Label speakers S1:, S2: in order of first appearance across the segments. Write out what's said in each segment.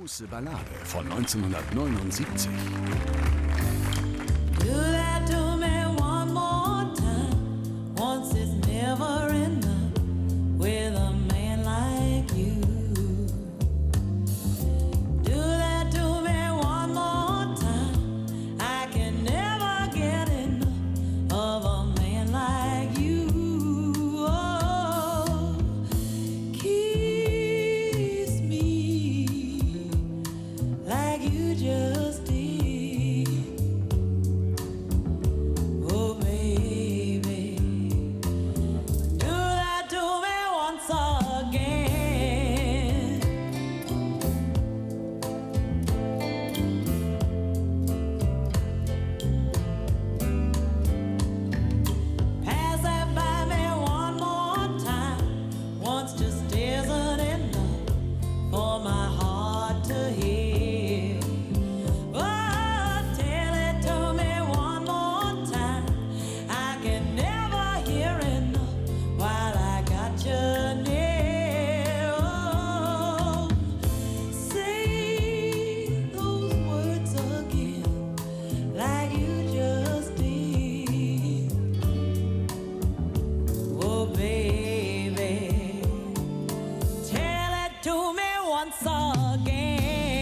S1: große Ballade von 1979.
S2: Do that to me one more time. Once is never enough with a man like you. Do that to me one more time. I can never get enough of a man like you. Oh, kiss me like you just did. Oh, baby, do that to me once again. Pass that by me one more time. Once just isn't enough for my heart to hear. Oh, tell it to me one more time. I can never hear enough while I got you near. Oh, say those words again like you just did. Oh, baby, tell it to me once again.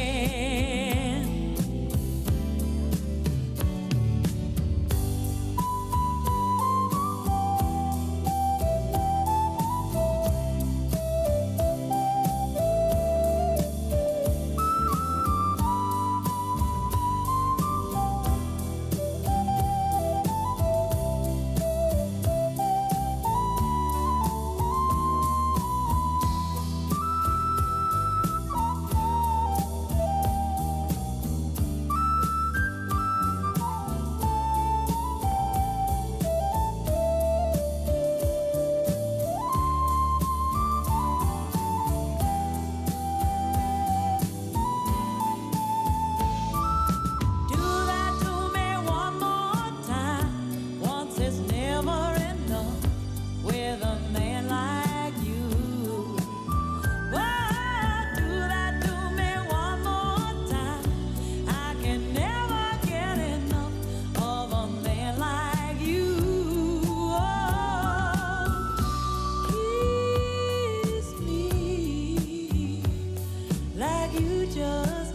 S2: Do that to me one more time. Once is never enough with a man like you. Oh, do that to me one more time. I can never get enough of a man like you. Oh, kiss me like you just